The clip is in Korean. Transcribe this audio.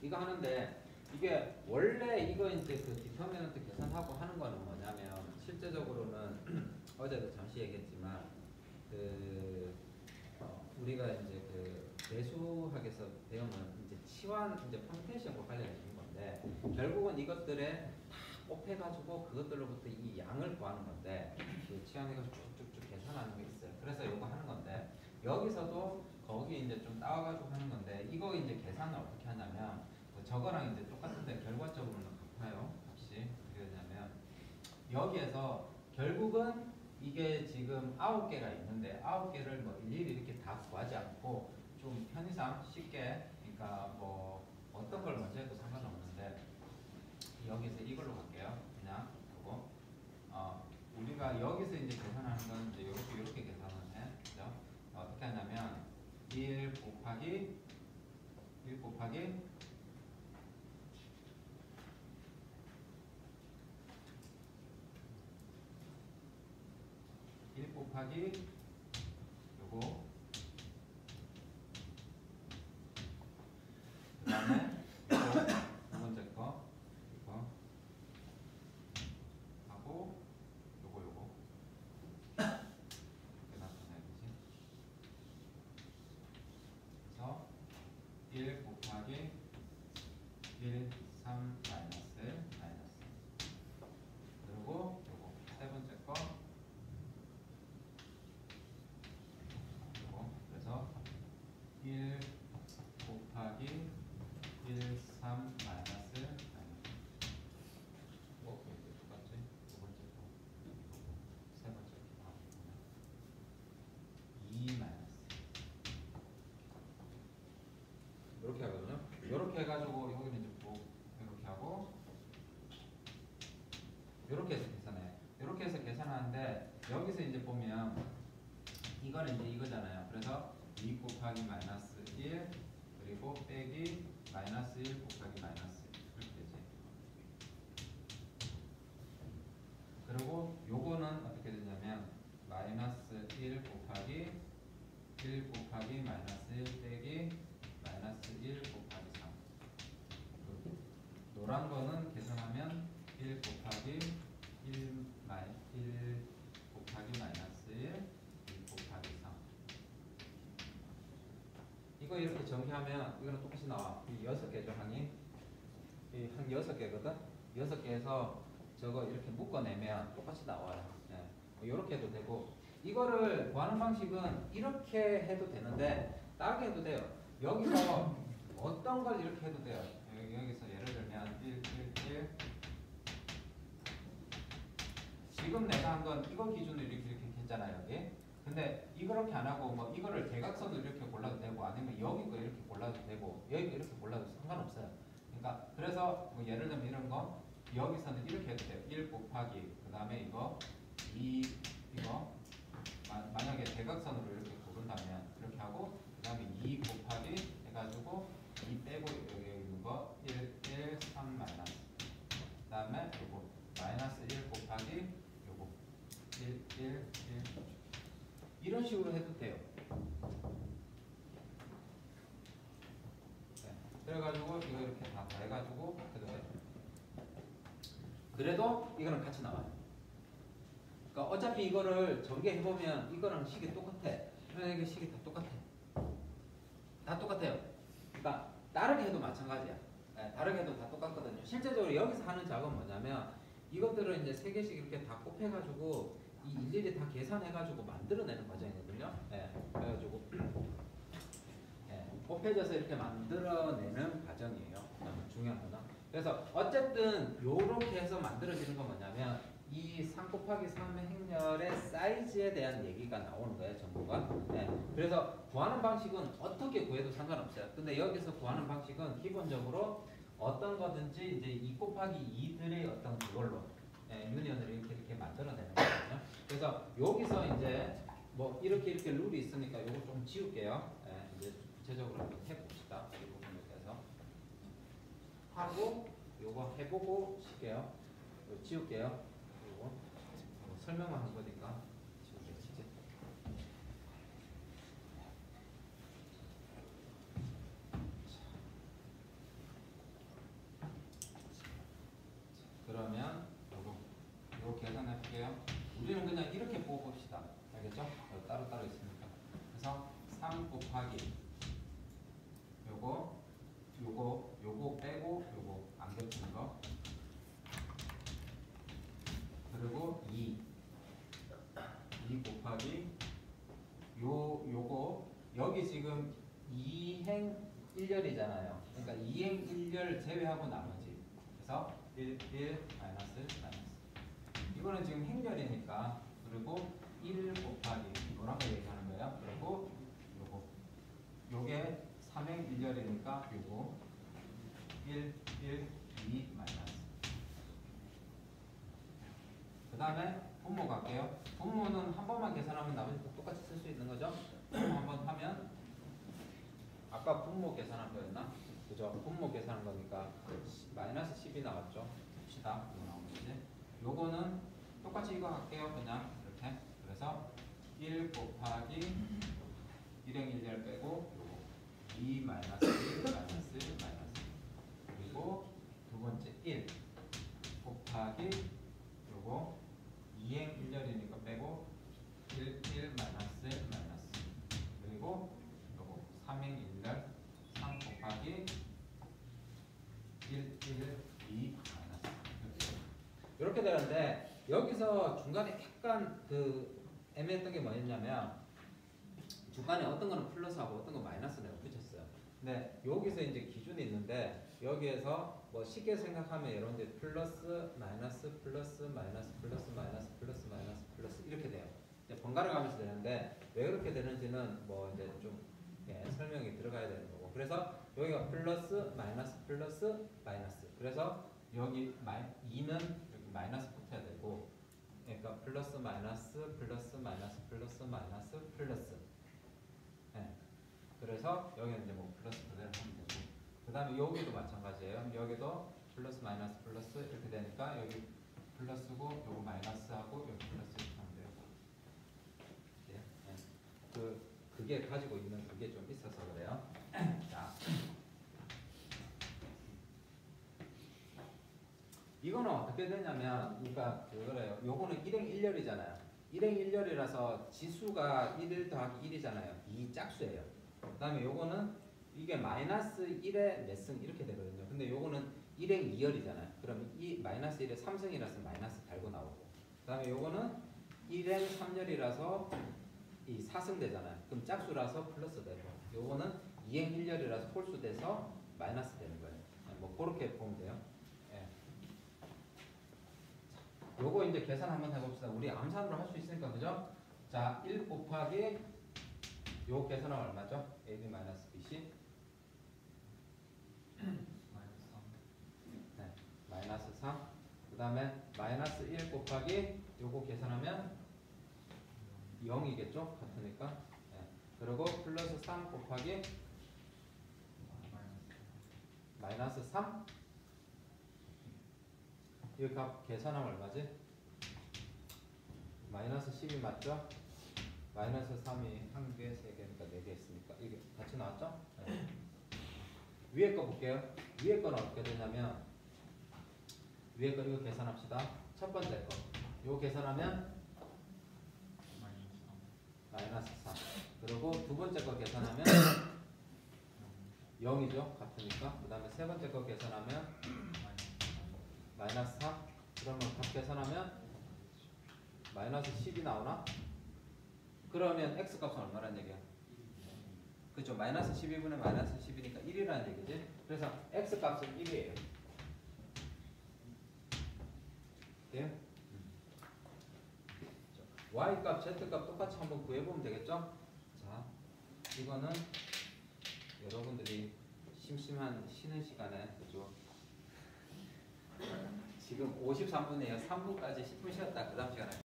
이거 하는데 이게 원래 이거 이제 그 디터미넌트 계산하고 하는 거는 뭐냐면 실제적으로는 어제도 잠시 얘기했지만 그 우리가 이제 그 배수학에서 배우는 이제 치환 이제 펑텐션과 관련된 건데 결국은 이것들에 다 곱해가지고 그것들로부터 이 양을 구하는 건데 그 치환해가지고 쭉쭉쭉 계산하는 게 있어요. 그래서 이거 하는 건데 여기서도 거기 이제 좀 따와가지고 하는 건데 이거 이제 계산을 어떻게 하냐면 저거랑 이제 똑같은데 결과적으로는 같아요. 값이 어떻게 되냐면 여기에서 결국은 이게 지금 9개가 있는데 9개를 뭐 일일이 이렇게 다 구하지 않고 좀 편의상 쉽게 그러니까 뭐 어떤 걸 먼저 해도 상관없는데 여기서 이걸로 갈게요. 그냥 그거 우리가 여기서 이제 계산하는 건 이제 이렇게 계산을 해. 그죠? 어떻게 하냐면 1 곱하기 1 곱하기 1 곱하기 요거 그 다음에 요거 두 번째 거 이거 하고 요거 이렇게 나타내야지. 그래서 1 곱하기 1 3 마이너스 그리고 요거 세 번째 거 요거 그래서 1 곱하기 1 3 마이너스 뭐 이렇게 똑같지? 두 번째 거 세 번째 거 2 마이너스 이렇게 하거든요. 이렇게 해가지고 여기는 이제 뭐 이렇게 하고 이렇게 해서 계산해. 이렇게 해서 계산하는데 여기서 이제 보면 이거는 이제 이거잖아요. 그래서 2 곱하기 마이너스 1 그리고 빼기 마이너스 1 곱하기 마이너스 1 이렇게 되지. 그리고 요거는 어떻게 되냐면 마이너스 1 곱하기 1 곱하기 마이너스 1 빼기 마이너스 1 곱하기 3 노란 거는 계산하면 1 곱하기 1 곱하기 마이너스 1 곱하기 3 이거 이렇게 정리하면 이거는 똑같이 나와. 이 6개죠 항이. 이 항 6개거든. 6개에서 저거 이렇게 묶어내면 똑같이 나와요. 예. 이렇게 해도 되고 이거를 구하는 방식은 이렇게 해도 되는데 다르게 해도 돼요. 여기서 어떤 걸 이렇게 해도 돼요. 여기서 예를 들면 1 지금 내가 한 건 이거 기준으로 이렇게 했잖아요. 여기. 근데 이렇게 안 하고 뭐 이거를 대각선으로 이렇게 골라도 되고 아니면 여기 거 이렇게 골라도 되고 여기 거 이렇게 골라도 상관없어요. 그러니까 그래서 뭐 예를 들면 이런 거 여기서는 이렇게 해도 돼요. 1 곱하기 그 다음에 이거 2 이거 만약에 대각선으로 이렇게 고른다면 이렇게 하고 그 다음에 2 곱하기 해가지고 2 빼고 여기 있는 거 1 3 마이너스 그 다음에 요거 마이너스 1 곱하기 요거 1 이런 식으로 해도 돼요. 네. 그래가지고 이거 이렇게 다 해가지고 해도 돼요. 그래도 이거는 같이 나와요. 그러니까 어차피 이거를 전개해보면 이거랑 식이 똑같아. 이게 식이 다 똑같아. 다 똑같아요. 그러니까 다르게 해도 마찬가지야. 네, 다르게 해도 다 똑같거든요. 실제적으로 여기서 하는 작업은 뭐냐면 이것들을 이제 3개씩 이렇게 다 곱해가지고 이 일일이 다 계산해가지고 만들어내는 과정이거든요. 네, 그래가지고 곱해져서 이렇게 만들어내는 과정이에요. 중요한 거는. 그래서 어쨌든 요렇게 해서 만들어지는 건 뭐냐면 이 3 곱하기 3의 행렬의 사이즈에 대한 얘기가 나오는 거예요. 전부가. 네. 그래서 구하는 방식은 어떻게 구해도 상관없어요. 근데 여기서 구하는 방식은 기본적으로 어떤 거든지 이제 2 곱하기 2들의 어떤 그걸로 유니언을 이렇게 만들어내는 거거든요. 그래서 여기서 이제 뭐 이렇게 룰이 있으니까 요거 좀 지울게요. 이제 구체적으로 한번 해봅시다. 이 부분에 대해서 하고 요거 해보고 쉴게요. 지울게요. 그리고 설명만 한 거니까 지울게요. 이제. 곱하기 요거 빼고 요거 안 겹치는 거 그리고 2 곱하기 요거 여기 지금 2행 1열이잖아요. 그러니까 2행 1열 제외하고 나머지 그래서 1 마이너스 이거는 지금 행렬이니까 그리고 1 곱하기 이거라고 얘기하는 거예요. 그리고 요게 3행 1열이니까 요거 1 2 마이너스 그 다음에 분모 갈게요. 분모는 한 번만 계산하면 나머지 똑같이 쓸 수 있는 거죠. 한번 하면 아까 분모 계산한 거였나? 그죠? 분모 계산한 거니까 마이너스 10이 나왔죠. 봅시다. 이거 나온 거지. 요거는 똑같이 이거 할게요. 그냥 이렇게. 그래서 1 곱하기 1행 1열 빼고 요거 2 마이너스 1 마이너스 그리고 두 번째 1 곱하기 요거 2행 1열이니까 빼고 1 마이너스 그리고 요거 3행 1열 3 곱하기 1 2 마이너스 이렇게 되는데 여기서 중간에 약간 그 애매했던 게 뭐였냐면 중간에 어떤 거는 플러스하고 어떤 거 마이너스 내가 붙였어요. 근데 여기서 이제 기준이 있는데 여기에서 뭐 쉽게 생각하면 여러분들 플러스 마이너스 플러스 마이너스 플러스 마이너스 플러스 마이너스 플러스 이렇게 돼요. 이제 번갈아 가면서 되는데 왜 그렇게 되는지는 뭐 이제 좀 설명이 들어가야 되는 거고. 그래서 여기가 플러스 마이너스 플러스 마이너스. 그래서 여기 2는 여기 마이너스 붙어야 되고, 그러니까 플러스 마이너스 플러스 마이너스 플러스 마이너스 플러스. 그래서 여기는 이제 뭐 플러스 그대로 하면 되고, 그 다음에 여기도 마찬가지예요. 여기도 플러스 마이너스 플러스 이렇게 되니까 여기 플러스고 요거 마이너스하고 여기 플러스 이렇게 하면 되고. 그게 가지고 있는 그게 좀 있어서 그래요. 자, 이거는 어떻게 되냐면, 그러니까 그거래요. 요거는 1행 1열이잖아요. 1행 1열이라서 지수가 1 더하기 1이잖아요. 이 짝수예요. 그 다음에 요거는 이게 마이너스 1의 몇 승 이렇게 되거든요. 근데 요거는 1행 2열이잖아요. 그럼 이 마이너스 1의 3승이라서 마이너스 달고 나오고, 그 다음에 요거는 1행 3열이라서 이 4승 되잖아요. 그럼 짝수라서 플러스 되고, 요거는 2행 1열이라서 홀수 돼서 마이너스 되는 거예요. 뭐 그렇게 보면 돼요. 요거 이제 계산 한번 해봅시다. 우리 암산으로 할 수 있으니까, 그죠? 자, 1 곱하기 요 계산하면 얼마죠? AB 마이너스 BC 네, 마이너스 3. 그 다음에 마이너스 1 곱하기 요거 계산하면 0이겠죠? 같으니까. 네. 그리고 플러스 3 곱하기 마이너스 3. 이 값 계산하면 얼마지? 마이너스 10이 맞죠? 마이너스 3이 1개, 3개니까 4개 있으니까 이게 같이 나왔죠? 네. 위에 거 볼게요. 위에 거는 어떻게 되냐면, 위에 거 이거 계산합시다. 첫 번째 거 이거 계산하면 마이너스 3. 그리고 두 번째 거 계산하면 0이죠? 같으니까. 그 다음에 세 번째 거 계산하면 마이너스 4. 그러면 값 계산하면 마이너스 10이 나오나? 그러면 x 값은 얼마란 얘기야? 그렇죠. 마이너스 12분의 마이너스 10이니까 1이라는 얘기지. 그래서 x 값은 1이에요. 돼요? y 값, z 값 똑같이 한번 구해보면 되겠죠? 자, 이거는 여러분들이 심심한 쉬는 시간에, 그죠? 지금 53분이에요. 3분까지 10분 쉬었다. 그 다음 시간에